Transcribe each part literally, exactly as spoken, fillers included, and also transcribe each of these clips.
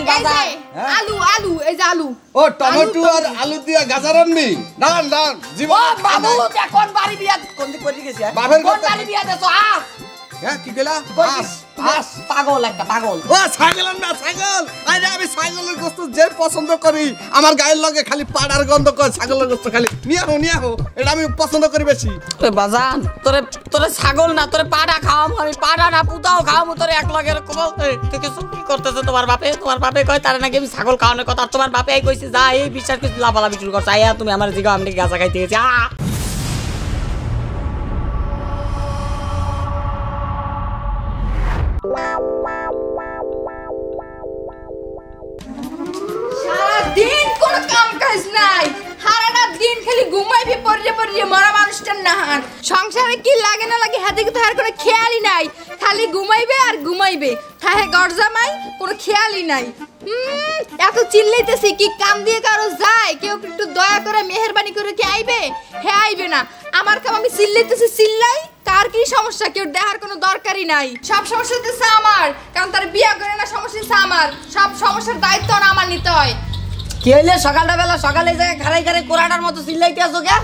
আলু আলু এই যে আলু ও টমেটো আর আলু দিয়া গাজর আনবি না না জীবন ও বাবু তে কোন বাড়ি বিয়া কোন দিক কই গেছে বাবার কোন বাড়ি বিয়া দেছো আ হ্যাঁ কি কইলা আস আস পাগল একটা পাগল ও ছাগল না ছাগল আরে আমি ছাগলের গোশত যে পছন্দ করি আমার গায়ের লগে খালি পাড়ার গন্ধ করে ছাগলের গোশত খালি নিয়া হো নিয়া হো এটা আমি পছন্দ করি বেশি এ বাজান তোরে তোরে ছাগল না তোরে পাড়া খাওয়াম আমি পাড়া না পুতাও খাওয়াম তোরে এক লগে এরকম থেকে কি করতেছে তোমার বাপে তোমার বাপে কয় তারে নাকি আমি ছাগল খাওয়ানোর কথা তোমার বাপে এই কইছে যা এই বিশ্বাস কিছু লাফালাফি শুরু করছ আয়া তুমি আমার জিগা আমি গাঁজা খাইতে গেছি আ দিন কোন কাম কাজ নাই সারাটা দিন খালি ঘুমাইবি পড়লে পড়লে মরা মানুষটার নাহান সংসারে কি লাগে না লাগে হাতে তো আর কোনো খেয়ালই নাই খালি ঘুমাইবে আর ঘুমাইবে থাহে গরজামাই কোনো খেয়ালই নাই হুম এত চিল্লাইতেছি কি কাম দিয়ে কারো যায় কেউ একটু দয়া করে মেহেরবানি করে কি আইবে হে আইবে না আমার কাম আমি চিল্লাইতেছি চিল্লাই কার কি সমস্যা কেউ দেখার কোনো দরকারই নাই সব সমস্যা হচ্ছে আমার কারণ তার বিয়া করে না সমস্যা হচ্ছে আমার সব সমস্যার দায়িত্ব না আমার নিতে হয় কি হইলে সকালটা বেলা সকালে যায় খারাই খারাই কোরাটার মতো চিল্লাইতে আসো কে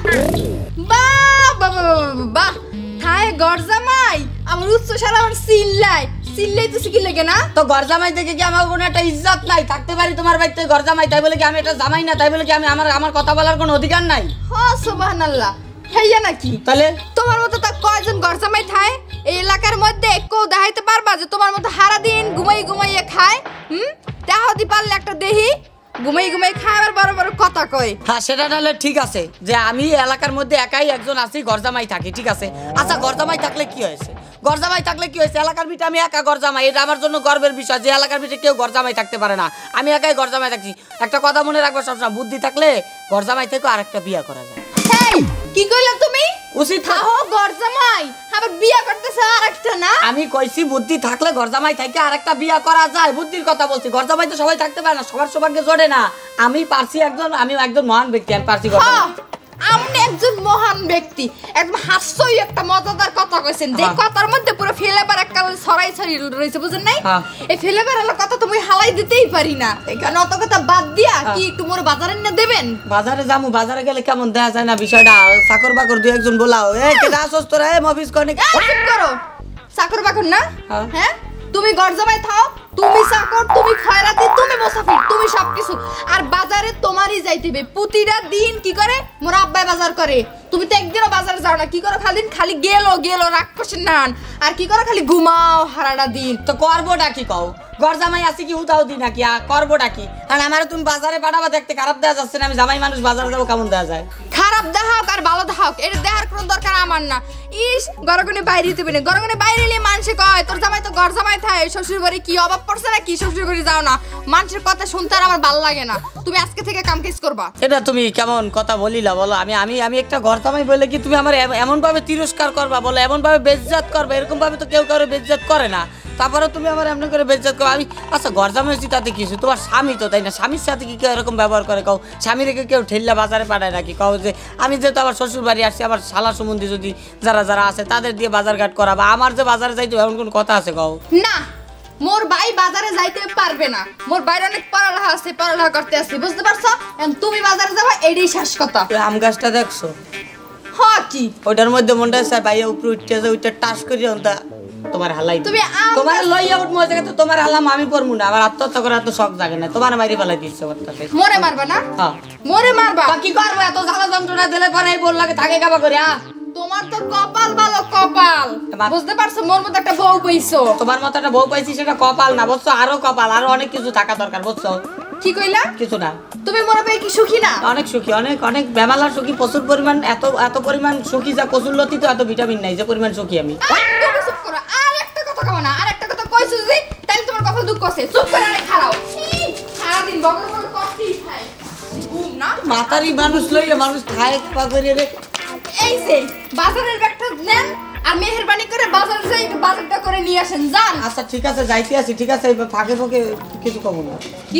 বাহ বাবা বাহ থায় গরজামাই আমার উচ্চ শালা আমার চিল্লাই চিল্লাইতেছি কি লাগে না তো গরজামাই থেকে কি আমার কোনো একটা ইজ্জত নাই থাকতে পারি তোমার বাড়িতে গরজামাই তাই বলে কি আমি এটা জামাই না তাই বলে কি আমি আমার আমার কথা বলার কোনো অধিকার নাই হ্যাঁ সুবহানাল্লাহ হেইয়া নাকি তাহলে তোমার মতো তা কয়জন গরজামাই থায় এই এলাকার মধ্যে কেউ দেখাইতে পারবা যে তোমার মতো সারা দিন ঘুমাই ঘুমাইয়ে খায় হুম দেখাতে পারলে একটা দেহি ঘুমাই ঘুমাই খাবার বড় বড় কথা কয় হ্যাঁ সেটা তাহলে ঠিক আছে যে আমি এলাকার মধ্যে একাই একজন আছি গরজামাই থাকি ঠিক আছে আচ্ছা গরজামাই থাকলে কি হয়েছে গরজামাই থাকলে কি হয়েছে এলাকার ভিতরে আমি একা গরজামাই এটা আমার জন্য গর্বের বিষয় যে এলাকার ভিতরে কেউ গরজামাই থাকতে পারে না আমি একাই গরজামাই থাকছি একটা কথা মনে রাখবো সবসময় বুদ্ধি থাকলে গরজামাই থেকে আরেকটা বিয়ে করা যায় হেই কি কইলা তুমি উচিত থাও গরজামাই আবার বিয়ে করতেছ আরেকটা না আমি কইছি বুদ্ধি থাকলে গরজামাই থেকে আরেকটা বিয়ে করা যায় বুদ্ধির কথা বলছি গরজামাই তো সবাই থাকতে পারে না সবার সৌভাগ্য জোটে না আমি পারছি একজন আমি একজন মহান ব্যক্তি আমি পারছি গরজামাই আপনি একজন মহান ব্যক্তি একদম হাস্যই একটা মজাদার কথা কইছেন যে কথার মধ্যে পুরো ফ্লেভার একটা ছড়াই ছড়াই রইছে বুঝেন নাই এই ফ্লেভার হলো কথা তুমি হালাই দিতেই পারি না এখানে অত কথা বাদ দিয়া কি একটু মোর বাজারে না দেবেন বাজারে যামু বাজারে গেলে কেমন দেখা যায় না বিষয়টা চাকর বাকর দুই একজন বলাও এই কে দাসস তোরা এই মফিস কোনে চুপ করো চাকর বাকর না হ্যাঁ তুমি গরজামাই থাও তুমি চাকর তুমি খয়রাতি তুমি মুসাফির তুমি সবকিছু আর বাজারে তোমারই যাইতেবে প্রতিটা দিন কি করে মোর আব্বাই বাজার করে তুমি তো একদিনও বাজারে যাও না কি করো খালি খালি গেলো গেলো রাক্ষসের নান আর কি করো খালি ঘুমাও হারাটা দিন তো করবোটা কি কও গরজামাই আছে কি উদাও দি নাকি করবোটা কি আর আমারে তুমি বাজারে পাঠাবা দেখতে খারাপ দেয়া যাচ্ছে না আমি জামাই মানুষ বাজারে যাবো কেমন দেয়া যায় খারাপ দেখাও আর ভালো দেখাও এটা দেখার কোনো দরকার আমার না ইস গরগনে বাইরে দিতে না গরগনে বাইরে এলে মানুষে কয় তোর জামাই তো গরজামাই থাকে শ্বশুর বাড়ি কি অভাব পড়ছে না কি শ্বশুর বাড়ি যাও না মানুষের কথা শুনতে আর আমার ভালো লাগে না তুমি আজকে থেকে কাম কাজ করবা এটা তুমি কেমন কথা বলিলা বলো আমি আমি আমি একটা গরজামাই বলে কি তুমি আমার এমন ভাবে তিরস্কার করবা বলো এমন ভাবে বেইজ্জত করবে এরকম ভাবে তো কেউ কারো বেইজ্জত করে না তারপরে তুমি আমার এমন করে বেইজ্জত করো আমি আচ্ছা গরজামাই হচ্ছি তাতে কিছু তোমার স্বামী তো তাই না স্বামীর সাথে কি কেউ এরকম ব্যবহার করে কও স্বামী রেখে কেউ ঠেল্লা বাজারে পাঠায় নাকি কও যে আমি যেহেতু আমার শ্বশুর বাড়ি আসছি আমার শালা সম্বন্ধী যদি যারা যারা আছে তাদের দিয়ে বাজারঘাট করা বা আমার যে বাজারে যাইতে এমন কোন কথা আছে কও না মোর ভাই বাজারে যাইতে পারবে না মোর বাইরে অনেক পড়ালেখা আছে পড়ালেখা করতে আসছি বুঝতে পারছো এখন তুমি বাজারে যাবা এটাই শেষ কথা আম গাছটা দেখছো হ্যাঁ কি ওইটার মধ্যে মনটা চাই ভাইয়া উপরে উঠতে যায় ওইটা টাস করিয়া ওটা তোমার হালাই তুমি তোমার লইয়া উঠমো জায়গা তো তোমার হালাম আমি করবো না আমার আত্মহত্যা করার তো শখ জাগে না তোমার মারি ফেলাই দিচ্ছে মোরে মারবা না হ্যাঁ মোরে মারবা কি করবো এত জ্বালা যন্ত্রণা দিলে পরে বল লাগে থাকে কাবা করে আ তোমার তো কপাল ভালো কপাল বুঝতে পারছো মোর মতো একটা বউ পাইছো তোমার মতো একটা বউ পাইছি সেটা কপাল না বুঝছো আরো কপাল আরো অনেক কিছু থাকা দরকার বুঝছো কি কইলা কিছু না তুমি মোর পেয়ে কি সুখী না অনেক সুখী অনেক অনেক বেমালা সুখী প্রচুর পরিমাণ এত এত পরিমাণ সুখী যা কচুরলতি তো এত ভিটামিন নাই যে পরিমাণ সুখী আমি তুমি চুপ করো আর একটা কথা কও না আর একটা কথা কইছো যে তাইলে তোমার কথা দুঃখ আছে চুপ করে আরে খারাও সারা দিন বগর বগর কফি খায় ঘুম না মাতারি মানুষ লইয়া মানুষ খায় পাগরে রে এই যে বাজারের ব্যাগটা নেন আর মেহেরবানি করে বাজার যাই বাজারটা করে নিয়ে আসেন যান আচ্ছা ঠিক আছে যাইতে আছি ঠিক আছে ফাঁকে ফাঁকে কিছু কম না কি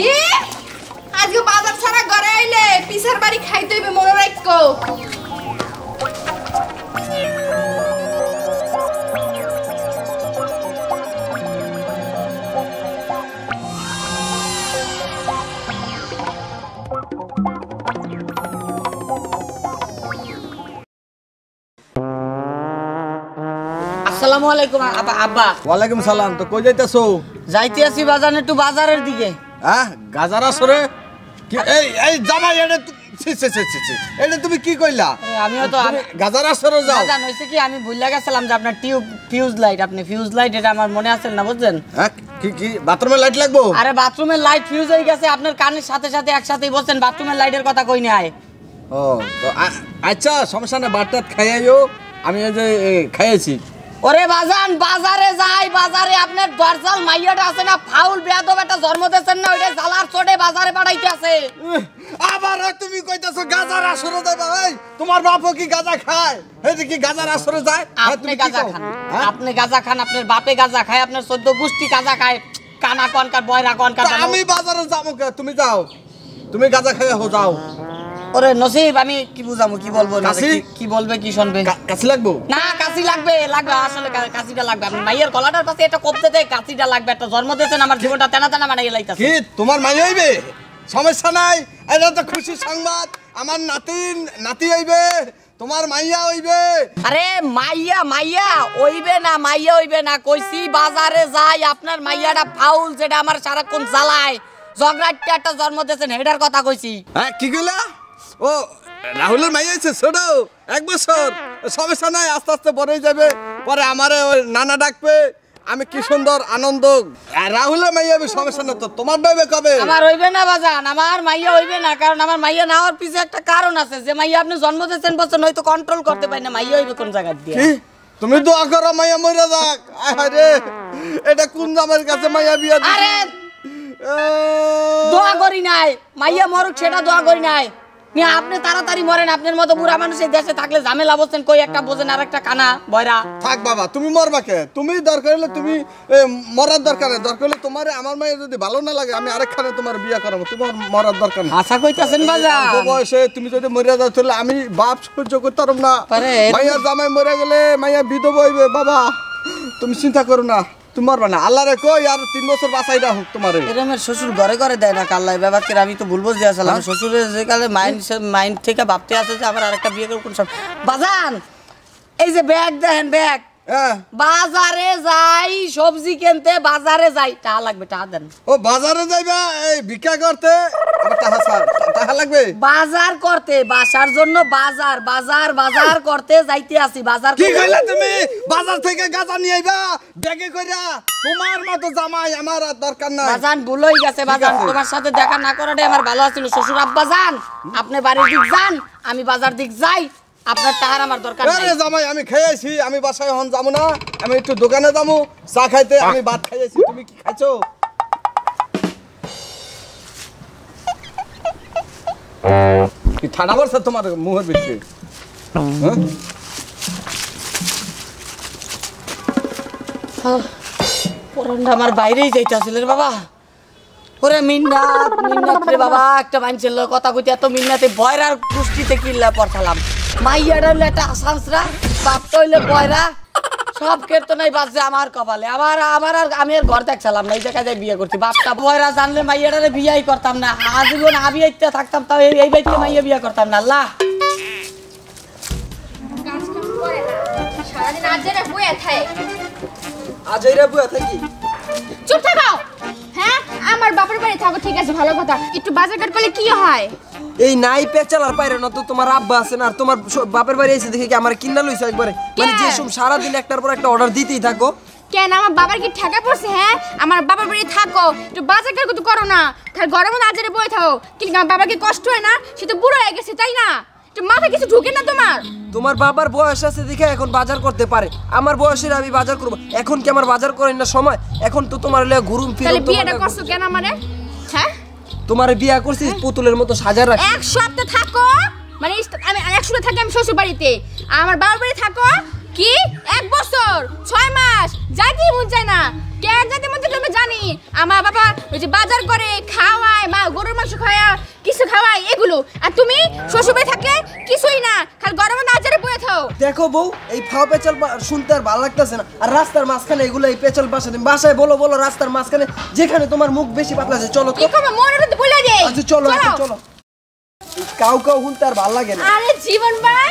আজকে বাজার ছাড়া ঘরে আইলে পিসার বাড়ি খাইতে হইবে মনে রাখো আসসালামু আলাইকুম আব্বা আব্বা ওয়ালাইকুম সালাম। তো কই যাইতেছো? যাইতে আছি বাজার একটু বাজারের দিকে। হ্যাঁ গাজার আসরে কি এই এই জামাই এটা তু- ছি ছি ছি ছি ছি। এটা তুমি কি কইলা? আরে আমিও তো তুমি গাজার আসরে যাও। বাজান হইছে কি আমি ভুলে গেছিলাম যে আপনার টিউব ফিউজ লাইট আপনি ফিউজ লাইট এটা আমার মনে আছে না বুঝছেন? হ্যাঁ কি কি বাথরুমে লাইট লাগবো? আরে বাথরুমের লাইট ফিউজ হয়ে গেছে আপনার কানের সাথে সাথে একসাথেই বলছেন বাথরুমের লাইটের কথা কই না আয়। ও তো আ- আচ্ছা সমস্যা না, বারটাত খাইয়াইও। আমি এই যে এ, খাইয়েছি। ওরে বাজান বাজারে যাই বাজারে আপনার দরজাল মাইয়াটা আছে না ফাউল বেয়াদব একটা জন্ম দিয়েছেন না ওইটা জালার চোটে বাজারে পাঠাইতে আছে। উহ, আবার তুমি কইতাছো গাজার আসরে যাইবা? এই তোমার বাপও কি গাজা খায়? এই যে কি গাজার আসরে যায়? হ্যাঁ, আপনি তুমি কি গাঁজা কও? খান হ্যাঁ? আপনি গাঁজা খান আপনার বাপে গাঁজা খায় আপনার চোদ্দ গোষ্ঠী গাঁজা খায় কানা কনকার বয়রা কনকার তা আমি বাজারে যাবো কে? তুমি যাও, তুমি গাজা খাইয়া হো যাও। ওরে নসিব আমি কি বুঝামু কি বলবো না কাশি? কি- কি বলবে কি শুনবে কা- কাছে লাগবো? না কাশি লাগবে লাগবে আসলে কা- কাশিটা লাগবে আপনি মাইয়ের গলাটার পাশে এটা কপতে দেয় কাশিটা লাগবে একটা জন্ম দিয়েছেন আমার জীবনটা তেনা তেনা বানাই লাইতাছে কি তোমার মাই হইবে? সমস্যা নাই, এটা তো খুশি সংবাদ। আমার নাতিন নাতি হইবে, তোমার মাইয়া হইবে। আরে মাইয়া মাইয়া ওইবে না মাইয়া হইবে না কইছি বাজারে যাই আপনার মাইয়াটা ফাউল যেটা আমার সারাক্ষণ জ্বালায় ঝগড়াটা একটা জন্ম দিয়েছেন হেডার কথা কইছি। হ্যাঁ কি কইলা? ও রাহুলের মাইয়া হইছে ছোট এক বছর। সমস্যা নাই, আস্তে আস্তে বড়ই যাবে। পরে আমারে ওই নানা ডাকবে, আমি কি সুন্দর আনন্দ। আর রাহুলের মাইয়া হবে, সমস্যা না। তো তোমার ডাইবে কবে? আমার হইবে না বাজান আমার মাইয়া হইবে না কারণ আমার মাইয়া না হওয়ার পিছে একটা কারণ আছে যে মাইয়া আপনি জন্ম দিয়েছেন বলছেন হয়তো কন্ট্রোল করতে পারি না মাইয়া হইবে কোন জায়গা দিয়ে। কি তুমি দোয়া করো মাইয়া মরে যাক। আরে এটা কোন জামের কাছে মাইয়া বিয়া দিছে? আরে এ, দোয়া করি নাই মাইয়া মরুক সেটা দোয়া করি নাই মিয়া আপনি তাড়াতাড়ি মরেন আপনার মতো বুড়া মানুষ এই দেশে থাকলে ঝামেলা বলছেন কই একটা বোঝেন আর একটা কানা বয়রা। থাক বাবা, তুমি মরবা কে? তুমি দরকার হলে তুমি এ, মরার দরকার নেই। দরকার হলে তোমার আমার মায়ের যদি ভালো না লাগে আমি আরেকখানে তোমার বিয়া করাবো। তোমার মরার দরকার নেই। আশা কইতাছেন বাজান অল্প বয়সে তুমি যদি মরিয়া যাও তাহলে আমি বাপ সহ্য করতে পারব না। পারে। মাইয়ার জামাই মরে গেলে মাইয়া বিধবা হইবে। বাবা তুমি চিন্তা করো না, তুমি মরবা না। আল্লাহ রে কই আর তিন বছর বাঁচাই রাখুক তোমারে। এরমের শ্বশুর ঘরে ঘরে দেয় না কাল্লাই ব্যাপার করে আমি তো ভুলবো যে আসলাম শ্বশুরের যে কালে মাইন্ড মাইন্ড থেকে ভাবতে আছে যে আমার আরেকটা বিয়ে করে কোন সব বাজান এই যে ব্যাগ দেখেন ব্যাগ হ্যাঁ বাজারে যাই সবজি কিনতে বাজারে যাই টাকা লাগবে টাকা দেন। ও বাজারে যাইবা এই ভিক্ষা করতে? আবার টাকা ছাড়, টাকা লাগবে? বাজার করতে বাসার জন্য বাজার বাজার বাজার করতে যাইতে আসি বাজার কি করতে- কইলা তুমি? বাজার থেকে গাঁজা নিয়ে আইবা ব্যাগে কইরা? তোমার মতো জামাই আমার আর দরকার নাই। বাজান ভুল হয়ে গেছে বাজান আছে। তোমার সাথে দেখা না করাটাই আমার ভালো আছিল শ্বশুর আব্বা যান আপনি বাড়ির দিক যান আমি বাজার দিক যাই আপনার টাকার আমার দরকার আরে নাই। জামাই আমি খাইয়াছি, আমি বাসায় হন যাবো না। আমি একটু দোকানে যাবো চা খাইতে। আমি ভাত খাইয়াছি, তুমি কি খাইছো? কি ঠান্ডা পড়ছে তোমার মুখের ভিতরে? হ্যাঁ? পরানটা আমার বাইরেই যাইতাছিল রে বাবা ওরে মিন্নাত মিন্নাত রে বাবা একটা মানছিল কথা কইতে এত মিন্নাতে বয়রার কুষ্টিতে কিল্লা পড়তালাম মাইয়াটা হইলে একটা আসানসরা বাপটা হইলে বয়রা সব ক্ষেত্রে নাই বাজছে আমার কপালে আমার আমার আর আমি আর ঘর দেখছিলাম না এই জায়গায় যাই বিয়ে করছি বাপটা বয়রা জানলে মাইয়াটারে বিয়াই করতাম না আজীবন আবিয়াইতে থাকতাম তাও এই এই বাড়িতে মাইয়া বিয়া করতাম না আল্লাহ কাজ কাম করে না সারাদিন আজেরা বইয়া থাকে। আজ এইরা বুয়া থাকি চুপ থাকো। হ্যাঁ আমার বাপের বাড়ি থাকো ঠিক আছে ভালো কথা, একটু বাজার ঘাট করলে কি হয়? এই নাই পেচাল আর পাইরে না তো তোমার আব্বা আছে না আর তোমার স- বাপের বাড়ি এসে দেখে কি আমার কিন্না লইছে একবারে মানে কে? যে সব সারাদিন একটার পর একটা অর্ডার দিতেই থাকো। কেন আমার বাবার কি ঠেকা পড়ছে? হ্যাঁ আমার বাবার বাড়ি থাকো একটু বাজার ঘাট করতে করো না, খালি গরম আজেরে বই থাকো। কিন্তু আমার বাবার কি কষ্ট হয় না? সে তো বুড়ো হয়ে গেছে তাই না? একটু মাথায় কিছু ঢুকে না তোমার? তোমার বাবার বয়স আছে দেখে এখন বাজার করতে পারে, আমার বয়সের আমি বাজার করব এখন কি আমার বাজার করেন না সময়? এখন তো তোমার লে ঘুরুম তাহলে ফিরুম বিয়েটা করছো কেন আমারে? হ্যাঁ তোমার বিয়া করছি পুতুলের মতো সাজায় রাখ। এক সপ্তাহ থাকো মানে ইস- আমি এক সপ্তাহ থাকি আমি শ্বশুর বাড়িতে, আমার বাবার বাড়ি থাকো কি এক বছর ছয় মাস যাইতে মন চায় না। কে যাইতে মন চায় আমি জানি। আমার বাবা ওই যে বাজার করে খাওয়ায়, মা গরুর মাংস খাওয়ায়, কিছু খাওয়ায় এগুলো। আর তুমি শ্বশুর বাড়ি থাকলে কিছুই না, খালি গরমে না আজারে বয়ে থাও। দেখো বউ এই ফাও পেচাল বা- শুনতে আর ভালো লাগতেছে না আর রাস্তার মাঝখানে এগুলো এই পেচাল বাসা তুমি বাসায় বলো বলো রাস্তার মাঝখানে যেখানে তোমার মুখ বেশি পাতলা আছে চলো তো। কি করবে মনে তো বলে দেই। আচ্ছা চলো এখন চলো। এই কাউ কাউ শুনতে আর ভালো লাগে না। আরে জীবন ভাই এ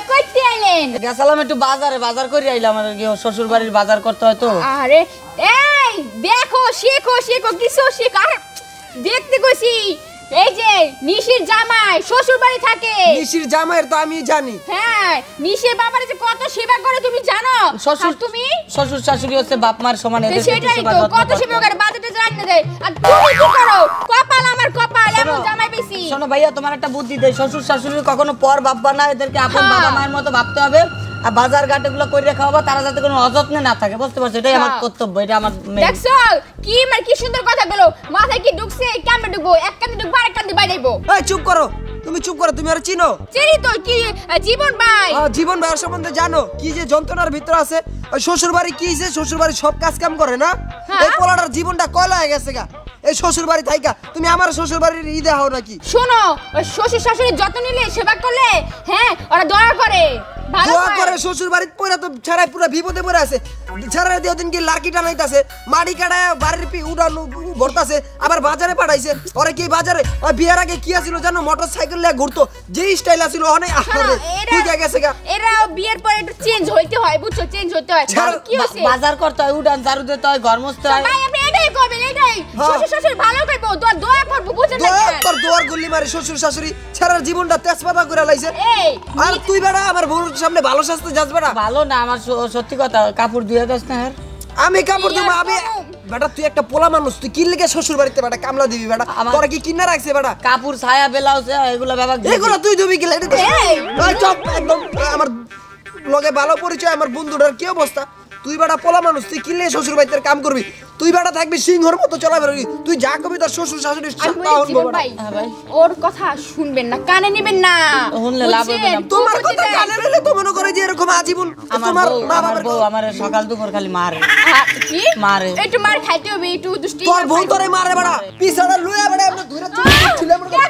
কইতে আইলেন? গেছিলাম একটু বাজারে, বাজার করে আইলাম। আর কি শ্বশুর বাড়ির বাজার করতে হয় তো। আরে এই দেখো শেখো শেখো কিছু শেখো। আরে দেখতে কইছি এই যে নিশির জামাই শ্বশুর বাড়ি থাকে। নিশির জামাইয়ের তো আমি জানি। হ্যাঁ নিশির বাবার যে কত সেবা করে তুমি জানো? শ্বশুর আর তুমি শ্বশুর শাশুড়ি হচ্ছে বাপ মার সমান। তো এদের সেটাই সেবা তো যত্ন কত করতে সেবা হয়। করে বাজেটে রাখতে দেয়। আর তুমি কি করো? কপাল আমার কপাল, এমন জামাই বেশি। শোনো ভাইয়া, তোমার একটা বুদ্ধি দেই, শ্বশুর শাশুড়ি কখনো পর ভাববা না, এদেরকে আপন হ্যাঁ। বাবা মায়ের মতো ভাবতে হবে। আর বাজার ঘাট এগুলো করে খাওয়াবা, তারা যাতে কোনো অযত্নে না থাকে, বুঝতে পারছো? এটাই আমার হ্যাঁ। কর্তব্য, এটা আমার main। দেখছো কি মানে কি সুন্দর কথা বলো। মাথায় কি ঢুকছে? কেমনে ঢুকবো? এক কান্দে ঢুকবো আর এক কান্দে বাইরে যাইবো। এই চুপ করো, তুমি চুপ করো। তুমি আর চিনো? চিনি তো কি জীবন ভাই। আহ, জীবন ভাইয়ের সম্বন্ধে জানো কি যে যন্ত্রণার ভিতরে আছে? ওই শ্বশুর বাড়ি কি যে শ্বশুর বাড়ি সব কাজ কাম করে না? হ্যাঁ। এই পোলাটার জীবনটা কয়লা হয়ে গেছে গা এই শ্বশুর বাড়ি থাইকা। তুমি আমার শ্বশুর বাড়ির ঈদে হও নাকি? শোনো ওই শ্বশুর শাশুড়ির যত্ন নিলে সেবা করলে হ্যাঁ ওরা দয়া করে ভালো দোয়া করে শ্বশুর বাড়িতে পড়া তো ছাড়াই পুরো বিপদে পড়ে আছে। ছাড়াই দিয়ে দিন কি লার্কি টানাইতাছে, মাটি কাটায় বাড়ির পি উড়ানো ভরতাছে, আবার বাজারে পাঠাইছে। ওরে কি বাজারে ওই বিয়ের আগে কি আছিল জানো? মোটর সাইকেল নিয়ে ঘুরতো, যে স্টাইল আছিল অনেক আরে তুই গেছে গা। এরা বিয়ের পরে একটু চেঞ্জ হইতে হয়, বুঝছো? চেঞ্জ হইতে হয়। ছাড়- কি হইছে? বাজার করতে হয়, উঠান ঝাড়ু দিতে হয়, ঘর মুছতে হয়। ভাই আপনি এটাই করবেন, এটাই হ্যাঁ। শ্বশুর শাশুড়ি ভালো করবো, দোয়া দোয়া করবো, বুঝছেন না? দোয়া তোর দোয়ার গুল্লি মারি শ্বশুর শাশুড়ি ছাড়ার জীবনটা তেজপাতা করে লাইছে। এই আর তুই বেড়া আমার বউর সামনে ভালো সাজতে যাস বেড়া। ভালো না, আমার স- সত্যি কথা, কাপড় ধুয়ে দাস না। হ্যাঁ আমি কাপড় দেবো ইয়ার আমি কম। বেটা তুই একটা পোলা মানুষ, তুই কি লেগে শ্বশুর বাড়িতে বেটা কামলা দিবি বেটা? আমার- তোরা কি কিনা রাখছে বেটা? কাপড় ছায়া ব্লাউজ এগুলো ব্যবহার এগুলো তুই দিবি কি লাগে? এই। চপ একদম আমার লগে ভালো পরিচয়, আমার বন্ধুটার কি অবস্থা? তুই বেটা পোলা মানুষ, তুই কি লেগে শ্বশুর বাড়িতে কাম করবি? তুই বেটা থাকবি সিংহর মতো চলা বেরোবি। তুই যা করবি তার শ্বশুর শাশুড়ি আমি বলি জীবন ভাই হ্যাঁ ভাই। ওর কথা শুনবেন না, কানে নেবেন না। শুনলে লাভ হবে না। বুঝছেন? তোমার বুঝতে কথা চাই। কানে নিলে তো মনে করে যে এরকম আজীবন আমার তোমার বউ মা আমার বাবার বউ আমার সকাল দুপুর খালি মারে। আহা, কি মারে। একটু মার খাইতে হবে, একটু দুষ্টি। তোর বউ তোরে মারে বেটা, পিছাড়া লুয়া বেটা আমরা ধরে ছিলে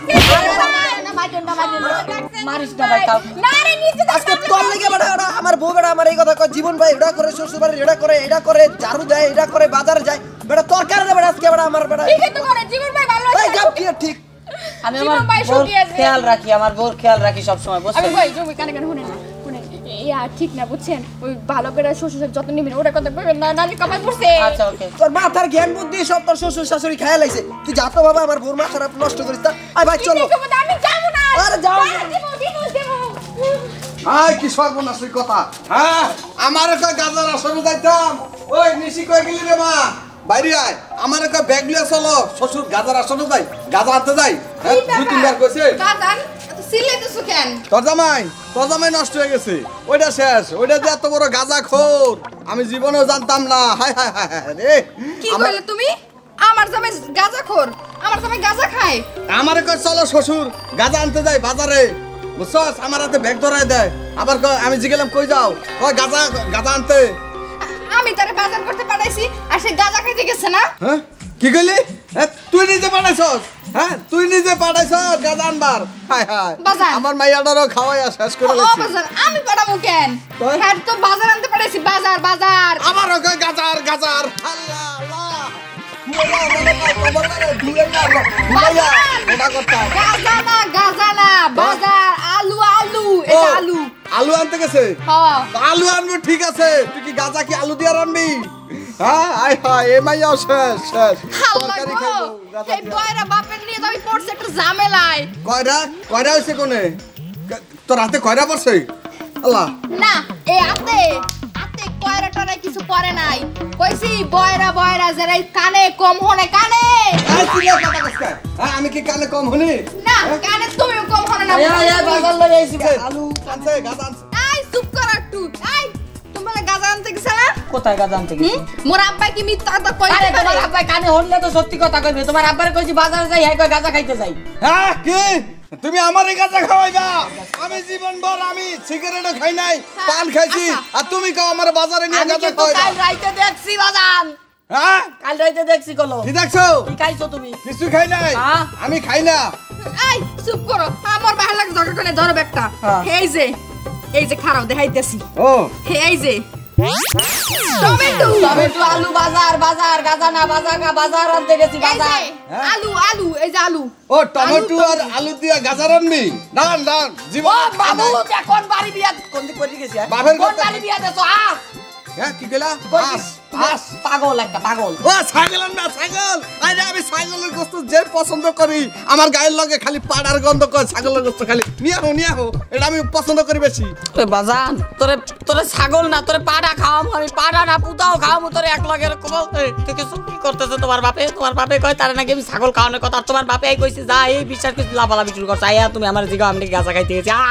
মারিস না ভাই, তাও। না রে নিচে দেখ, আজকে তোর লেগে বেটা বেটা আমার বউ বেটা আমার এই কথা কয়, জীবন ভাই এটা করে শ্বশুর বাড়ি, এটা করে এটা করে ঝাড়ু দেয়, এটা করে বাজারে যায় বেটা। তোর কারণে বেটা আজকে বেটা আমার বেটা ঠিকই তো করে জীবন ভাই ভালো এই আছে। যাও কি আর ঠিক। আমি জীবন আমার ভাই বউর সুখী আছে। খেয়াল রাখি, আমার বউর খেয়াল রাখি সবসময়, আমি বুঝছেন? ভাই জমি কানে কানে শুনেন না, শুনেন এই আর ঠিক না, বুঝছেন? ওই ভালো করে শ্বশুরের যত্ন নিবেন, ওটা কথা কইবেন না, নানি কপাল পড়ছে। আচ্ছা ওকে। তোর মাথার জ্ঞান বুদ্ধি সব তোর শ্বশুর শাশুড়ি খায়া লাইছে। তুই যা তো বাবা আমার বউর মাথাটা নষ্ট করিস না। আয় ভাই চলো। কি করবো? আমি যাবো না। আরে যাও না। দেবো, দেবো, দেবো। আয় কি সর্বনাশী কথা। হ্যাঁ আমার কয় গাজার আসলে যাইতাম। ওই নিশি কই গেলি রে মা? বাইরে আয়। আমার কয় ব্যাগ লিয়ে চলো, শ্বশুর গাজার আসলে যাই, গাজা আনতে যাই। হ্যাঁ কি দুই তিনবার ব্যাপার? কইছে। গাজান, এত চিল্লাইতেছো কেন? তোর জামাই তোর জামাই নষ্ট হয়ে গেছে, ওইটা শেষ। ওইটা যে এত বড় গাজা খোর আমি জীবনেও জানতাম না। হায় হায় হায় হায় রে। কি আমার- কইলে তুমি? আমার জামাই গাঁজাখোর, আমার জামাই গাঁজা খায়। আমারে কয় চলো শ্বশুর গাজা আনতে যাই বাজারে, বুঝছস? আমার হাতে ব্যাগ ধরায় দেয়। আবার কয় আমি জিগেলাম কই যাও? কয় গাজা গাজা আনতে। আমি তারে বাজার করতে পাঠাইছি আর সে গাঁজা খাইতে গেছে না। হ্যাঁ কি কইলি? হ্যাঁ তুই নিজে পাঠাইছস? হ্যাঁ তুই নিজে পাঠাইছস গাজা আনবার? হায় হায় বাজার। আমার মাইয়াটারও খাওয়াইয়া শেষ করে ও লাগছি। বাজার আমি পাঠাবো কেন? কয়? হ্যাঁ তো বাজার আনতে পাঠাইছি, বাজার বাজার। আমারও কয় গাজার গাজার। আল্লাহ আল্লাহ ধুইয়া মানে কয় খবর করে ধুইয়া না ধুইয়া এটা করতাম। গাঁজা না গাঁজা না, বাজার আলু আলু, এটা ও, আলু। আলু আনতে গেছে? হ্যাঁ আলু আনবো ঠিক আছে, তুই কি গাজা কি আলু দিয়ে রানবি? হ্যাঁ আয় হায় এ মাইয়াও শেষ শেষ। আল্লাহ তরকারি গো, খাইবো, গাজা এই দিয়া। বয়রা বাপের নিয়ে তো আমি পড়ছে একটা ঝামেলায়। কয়রা কয়রা হইছে কোনে? কা- তোর হাতে কয়রা পড়ছে? আল্লাহ না এই আতে আতে কয়রা টয়রা কিছু পরে নাই। কইছি বয়রা বয়রা যারা এই কানে কম হনে কানে। আই তুই কথা কইছ? হ্যাঁ আমি কি কানে কম শুনি? না কানে তুমিও কম হনে না। এই, এই, এই, বাজার লয়ে আইছি ভাই। আলু আনছে গাজা আনছে। আই চুপ কর একটু। আই তোমরা গাজা আনতে গেছ না? কোথায় গাজা আনতে গেছি? হুম? মোর আব্বা কি মিথ্যা কথা কইতে আরে পারে? তোমার আব্বা কানে হনলে তো সত্যি কথা কইবে। তোমার আব্বারে কইছি বাজারে যাই, হ্যাঁ কই গাজা খাইতে যাই। হ্যাঁ কি তুমি আমারে গাজা খাওয়াইবা? আমি জীবন ভর আমি সিগারেটও খাই নাই, পান খাইছি, আচ্ছা। আর তুমি কও আমার বাজারে নিয়ে আমি গাজা কিন্তু খাওয়াইবা? কাল রাইতে দেখছি বাজান। হ্যাঁ কাল রাইতে দেখছি কলো। কি দেখছো? কি খাইছো তুমি? কিছু খাই নাই, হ্যাঁ? আমি খাই না। আই চুপ করো। আমার ভালো লাগে জটটনে ধরো ব্যাগটা। হ্যাঁ। এই যে এই যে খারাপ দেখাইতেছি। ও এই যে টমেটো টমেটো আলু বাজার বাজার গাজা না বাজার গা বাজার আনতে গেছি এই যে বাজার আলু আলু এই যে আলু ও টমেটো আর আলু দিয়া গাজর আনবি দাঁড়ান দাঁড়ান ও জীবন বাবু কোন বাড়ি বিয়া কোন দিক কোন দিক গেছি হ্যাঁ? বাপের কোন কথা- বাড়ি বিয়া দেছো আ হ্যাঁ কি কইলা আস আস পাগল একটা পাগল ও ছাগল না ছাগল আরে আমি ছাগলের গোস্ত যে পছন্দ করি আমার গায়ের লগে খালি পাড়ার গন্ধ করে ছাগলের গোস্ত খালি নিয়ে হো নিয়ে হো এটা আমি পছন্দ করি বেশি এ বাজান তোরে তোরে ছাগল না তোরে পাড়া খাওয়াম আমি পাড়া না পুতাও খাওয়াম তোরে এক লগে এরকম থেকে কি করতেছে তোমার বাপে তোমার বাপে কয় তারে নাকি আমি ছাগল খাওয়ানোর কথা আর তোমার বাপে এই কইছে যা এই বিশ্বাস করছি লাফালাফি শুরু করছে আইয়া তুমি আমার দিকে আমি গাঁজা খাইতে গেছি আ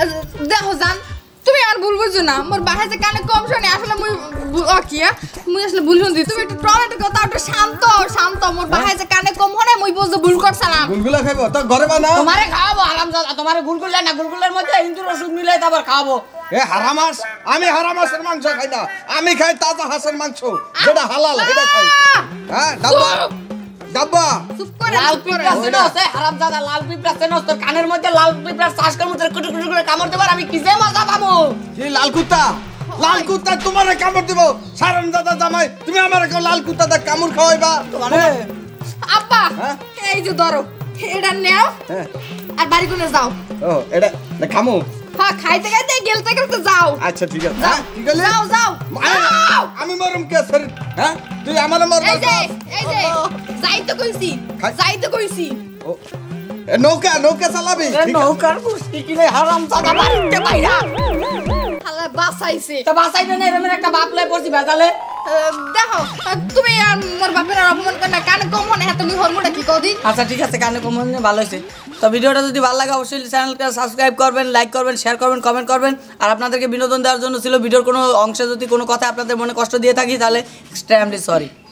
দেখো জান তুমি আর ভুল বুঝছো না মোর বাহায় যে কানে কম শুনে আসলে মুই ভু- ও কি হ্যাঁ? মুই আসলে ভুল শুনছি তুমি একটু টমেটো কথা একটু শান্ত শান্ত মোর বাহায় যে কানে কম হনে মুই বুঝতে ভুল করছিলাম গুলগুলা খাইবো তো ঘরে বানাও তোমারে খাওয়াবো আরামজাদা তোমারে গুলগুলা না গুলগুলার মধ্যে ইন্দুর ওষুধ মিলাই তারপর খাওয়াবো এ হারামাস আমি হারামাসের মাংস খাই না আমি খাই তাজা হাঁসের মাংস যেটা হালাল সেটা খাই হ্যাঁ ডাব্বা ডাব্বা চুপ করে লাল চুপ করে পিঁপড়া চেনস এ হারামজাদা লাল পিঁপড়া চেনস তোর কানের মধ্যে লাল পিঁপড়া চাষ করবো তোর কুটু কুটু করে কামড় দেবার আমি কি যে মজা পাবো কি লাল কুত্তা লাল কুত্তা তোমারে কামড় দিব সারন দাদা জামাই তুমি আমারে কেউ লাল কুত্তাটা কামড় খাওয়াইবা তোমারে আব্বা হ্যাঁ? এই যে ধরো এটা নেও হ্যাঁ আর বাড়ি কোনে যাও ও এটা এটা খামু হ্যাঁ খাইতে খাইতে গেলতে গেলতে যাও আচ্ছা ঠিক আছে যাও হ্যাঁ কি গেলে যাও যাও যাও। আমি মরম কে সরি হ্যাঁ তুই আমারে মর এই যে এই যে যাইতে কইছি খাই- যাইতে কইছি ও, এ নৌকা নৌকা চালাবি ঠিক আছে। নৌকার কুস্তি কিনে হারামজাদা বাড়িতে বাইরা হালা বাসাইছে তো বাসাই না এরকম একটা বাপ লয়ে পড়ছি ভেজালে আহ, দেখো আহ, তুমি আর মোর বাপের আর অপমান করে না কানে কম মনে হ্যাঁ তুমি হরমোটা কি কদি আচ্ছা ঠিক আছে কানে কম হলে ভালো হয়েছে তো ভিডিওটা যদি ভালো লাগে অবশ্যই চ্যানেলটা সাবস্ক্রাইব করবেন লাইক করবেন শেয়ার করবেন কমেন্ট করবেন আর আপনাদেরকে বিনোদন দেওয়ার জন্য ছিল ভিডিওর কোনো অংশে যদি কোনো কথা আপনাদের মনে কষ্ট দিয়ে থাকি তাহলে এক্সট্রিমলি সরি